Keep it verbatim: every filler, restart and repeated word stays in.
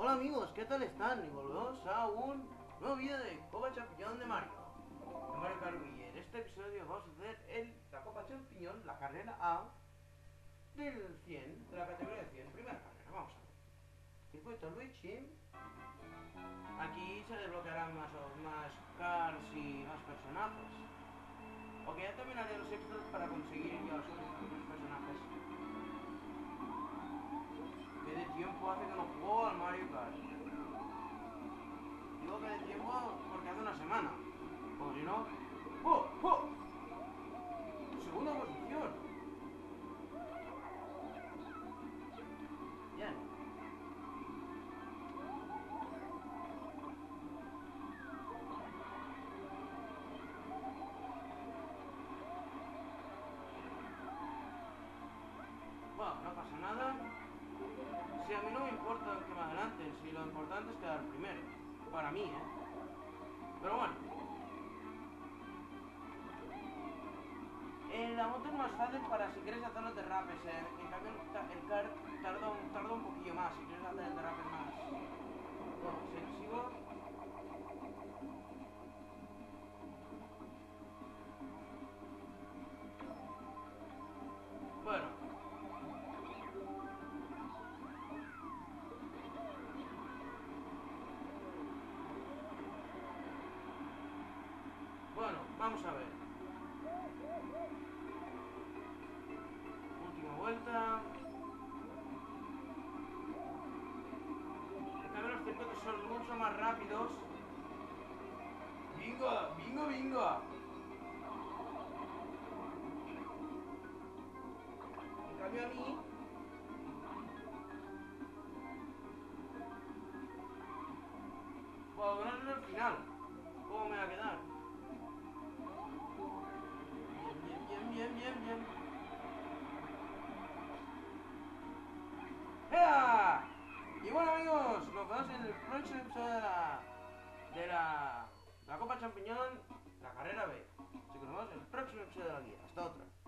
Hola amigos, ¿qué tal están? Y volvemos a un nuevo vídeo de Copa Champiñón de Mario de Mario Kart Wii. En este episodio vamos a hacer el, la Copa Champiñón, la carrera A del cien, de la categoría de cien, primera carrera, vamos a ver. Circuito Luigi. Aquí se desbloquearán más, o más cars y más personajes. Ok, ya terminaré los extras para conseguir ya los otros personajes. ¿Qué de tiempo hace que no juego al Mario Kart? Digo que de tiempo porque hace una semana. O si no... ¡Oh! ¡Oh! Segunda posición. Bien. Bueno, no pasa nada. Si a mí no me importa que me adelanten, si lo importante es quedar primero. Para mí, ¿eh? Pero bueno. Eh, la moto es más fácil para si quieres hacer los derrapes, ¿eh? En cambio el, el kart tarda un, tarda un poquillo más, si quieres hacer el derrape más... Bueno, si sigo... Bueno. Bueno, vamos a ver. Última vuelta. En cambio los circuitos son mucho más rápidos. ¡Bingo! ¡Bingo, bingo! En cambio a mí... Puedo ganar en el final. ¿Cómo me va a quedar? Bien, bien, bien, bien, bien. ¡Ea! Y bueno amigos, nos vemos en el próximo episodio de la... De la... La Copa Champiñón, la carrera B. Así que nos vemos en el próximo episodio de la guía. Hasta otra.